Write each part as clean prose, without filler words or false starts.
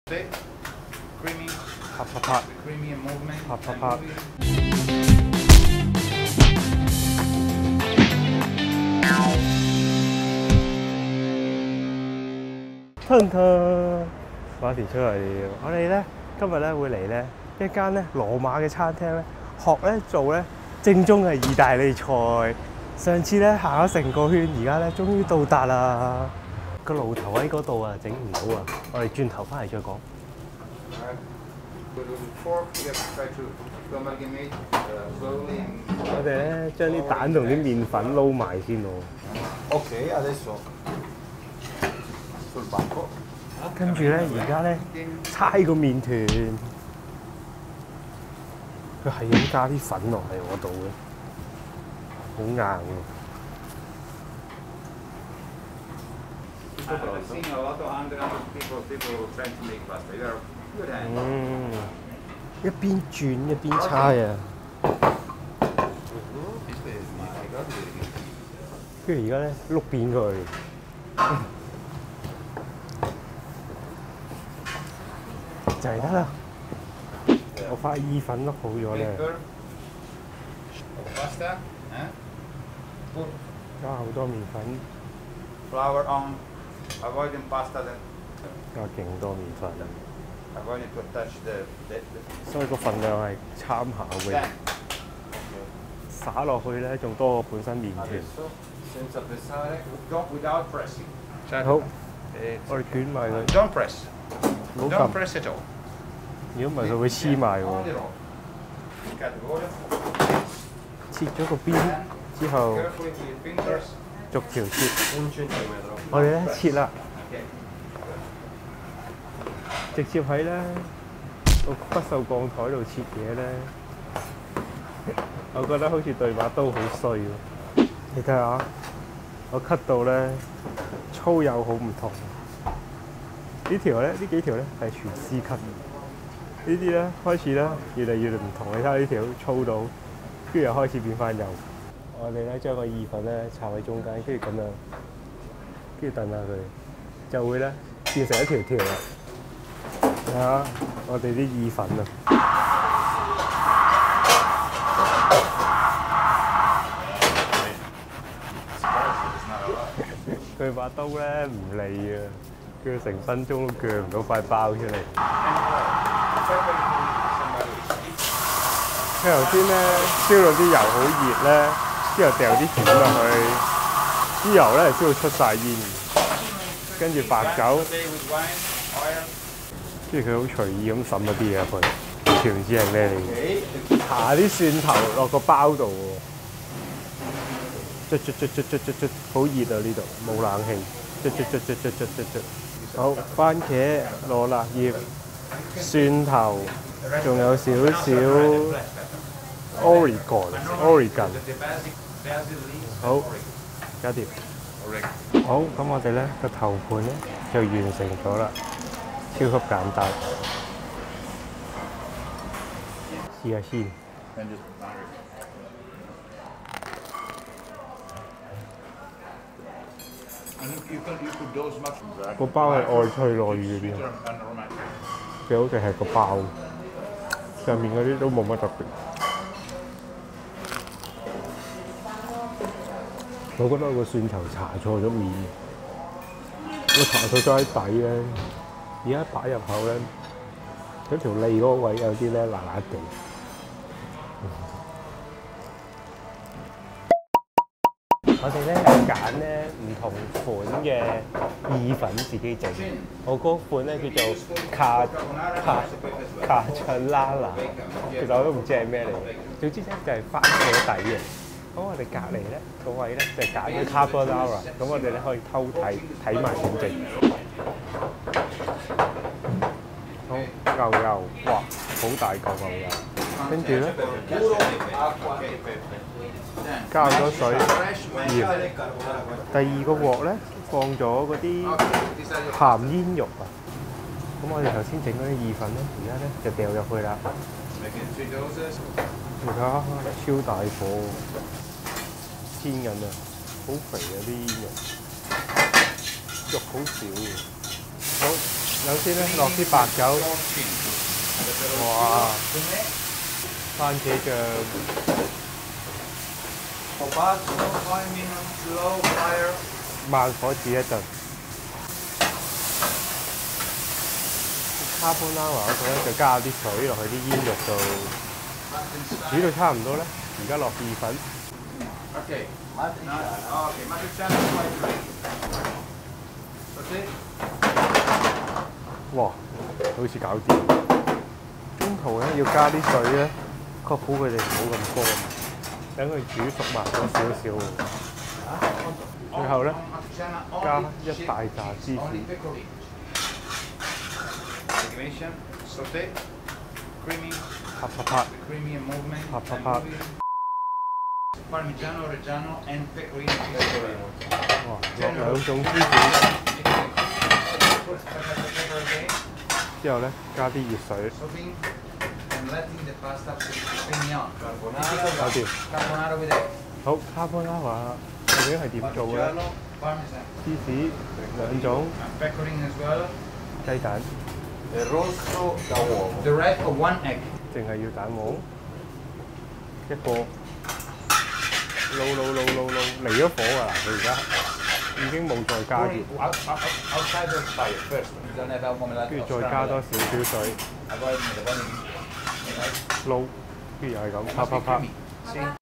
啪啪啪，啪啪啪。騰騰，馬田出嚟了。我哋咧今日咧會嚟咧一間咧羅馬嘅餐廳咧，學咧做咧正宗嘅意大利菜。上次咧行咗成個圈，而家咧終於到達啦。個爐頭喺嗰度啊，整唔到啊！我哋轉頭翻嚟再講。我哋咧將啲蛋同啲麵粉撈埋先喎。 Ok, adesso sul banco。 跟住咧，而家咧猜個麵團，佢係咁加啲粉落嚟我度嘅，好硬喎。一邊轉一邊猜啊！跟住而家咧碌扁佢，就係得啦。我塊意粉碌好咗咧，加好多麵粉。 Flour on, avoiding pasta that 加勁多麵粉， avoiding to touch the 所以個份量係參考嘅。灑落去咧，仲多過本身麵團。 senza pressare, without pressing. 好，我哋捲埋佢。 Don't press. 唔好 Don't 撳， press at all. 如果唔係佢會黐埋喎。 切咗個邊之後， Carefully with your fingers. 逐條切。我哋咧切啦，直接喺咧個不鏽鋼台度切嘢咧，我覺得好似對把刀好衰喎。你睇下，我 cut 到咧粗幼好唔同。呢條咧，呢幾條咧係廚師 cut 嘅。呢啲咧開始咧越嚟越唔同。你睇下呢條粗到，跟住又開始變翻幼。我哋咧將個意粉咧插喺中間，跟住咁樣，跟住燉下佢，就會咧變成一條條啦。睇下我哋啲意粉啊！佢把刀咧唔利啊，鋸成分鐘都鋸唔到塊包出嚟。佢頭先咧燒到啲油好熱咧，之後掉啲片落去，啲油咧燒到出晒煙，跟住白酒，跟住佢好隨意咁滲一啲嘢入去，條唔知係咩嚟嘅，下啲蒜頭落個包度喎，捽，好熱啊呢度，冇冷氣，捽，好，番茄、羅勒葉、蒜頭，仲有少少 Oregon， 好，搞掂。好，咁我哋咧個頭盤咧就完成咗啦，超級簡單。試下先。個包係外脆內軟嘅，最好就係個包，上面嗰啲都冇乜特別。我覺得我個蒜頭搽錯咗面，我搽錯咗喺底咧，而家擺入口咧，嗰條脷嗰個位有啲咧辣辣地。我哋咧揀咧唔同款嘅意粉自己整。我嗰款咧叫做卡春拉拿，其實我都唔知係咩嚟。總之咧就係番茄底嘅。咁我哋隔離咧個位咧就揀咗 carbonara， 咁我哋咧可以偷睇埋點整。好，牛油，哇，好大嚿牛油。跟住咧加咗水、鹽。第二個鑊咧放咗嗰啲鹹煙肉啊。咁我哋頭先整嗰啲意粉咧，而家咧就掉入去啦。而家超大火，煎緊啊！好肥啊啲煙肉，肉好少嘅。好。 首先咧落啲白酒，哇！番茄醬， Tabasco, 5 minutes, slow fire. 慢火煮一陣。卡布拉華嗰度咧就加啲水落去啲煙肉度，煮到差唔多咧，而家落意粉。 Okay. Okay, matriciana white rice. Okay. 哇，好似搞掂。中途咧要加啲水咧，確保佢哋唔好咁乾，等佢煮熟慢咗少少。最後咧加一大扎芝士。 Animation, saute, creamy, 啪啪啪， creamy movement, Pop, pop, and pop. moving. Parmigiano Reggiano and pecorino pecorino. 哇，落兩種芝士， Put pepper again, 之後咧加啲熱水， soaking and letting the pasta steam on. 搞掂。 Carbonara with egg. 好，卡布拉華究竟係點做嘅咧？ Parmigiano, parmesan, 芝士兩種， and pecorino as well. 雞蛋， Il rosso da uovo. The red of 1 egg. 淨係要蛋黃一個，撈，離咗火㗎啦！佢而家已經冇再加熱， Outside the fire first. You don't have almond 跟住再加多少少水， Avoid the volume. 撈，跟住又係咁啪啪啪。 See?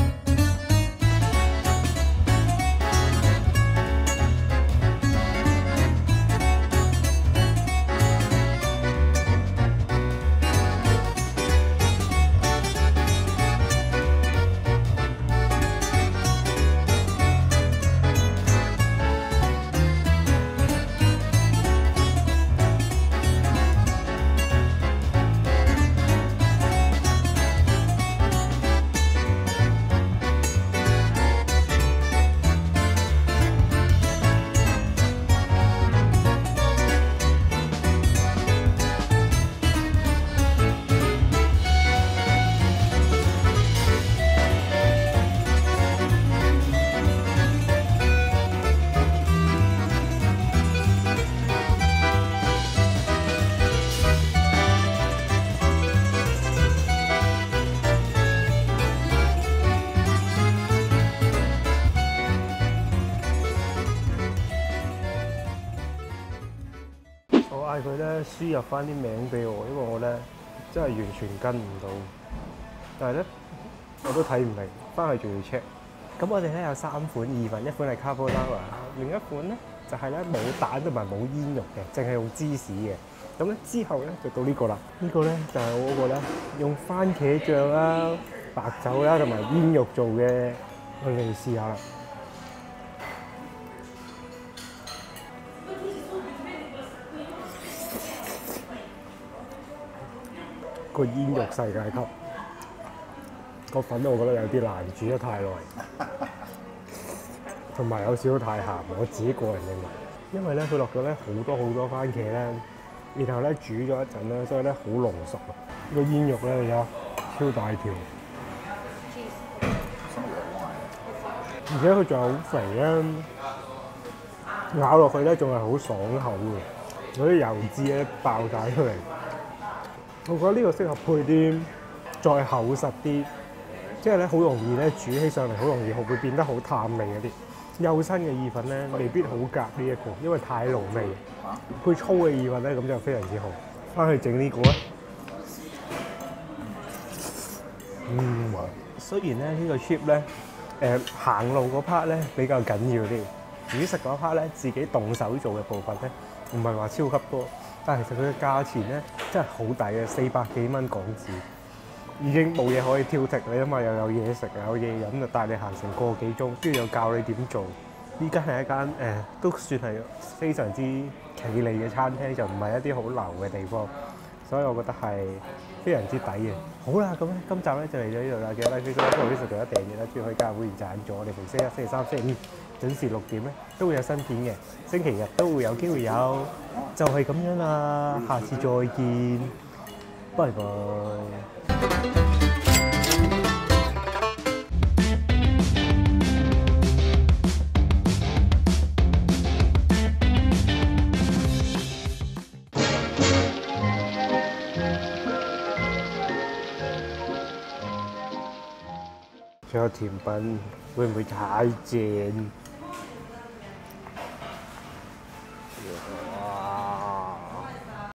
我嗌佢咧輸入翻啲名俾我，因為我咧真係完全跟唔到。但係咧我都睇唔明，翻去仲要 check。咁我哋咧有3款意粉，一款係 carbonara， 另一款咧就係咧冇蛋同埋冇煙肉嘅，淨係用芝士嘅。咁咧之後咧就到呢個啦，呢個咧就係我嗰個咧用番茄醬啦、白酒啦同埋煙肉做嘅，我哋試下啦。個煙肉世界級，個粉我覺得有啲難煮得太耐，同埋有少少太鹹，我自己個人認為。因為咧佢落咗咧好多番茄咧，然後咧煮咗一陣咧，所以咧好濃熟啊！個煙肉咧有超大條，而且佢仲係好肥咧，咬落去咧仲係好爽口嘅，嗰啲油脂咧爆晒出嚟。我覺得呢個適合配啲再厚實啲，即係咧好容易咧煮起上嚟，好容易會變得好淡味嗰啲。幼身嘅意粉咧未必好夾呢一個，因為太濃味。配粗嘅意粉咧咁就非常之好。翻去整呢個啊！雖然咧呢個 trip 咧行路嗰 part 咧比較緊要啲，煮食嗰 part 咧自己動手做嘅部分咧唔係話超級多。但係其實佢嘅價錢咧真係好抵嘅，400幾蚊港紙，已經冇嘢可以挑剔。你諗下又有嘢食有嘢飲，就帶你行成個幾鐘，跟住又教你點做。呢間係一間都算係非常之企理嘅餐廳，就唔係一啲好流嘅地方，所以我覺得係非常之抵嘅。好啦，咁咧今集咧就嚟到呢度啦，記得 like、Facebook、Facebook 做一訂閱啦，仲要可以加入會員贊助我哋逢星期一、星期三、星期五準時6點咧都會有新片嘅，星期日都會有機會有，就係咁樣啦，下次再見，拜拜。 最後甜品會唔會太正？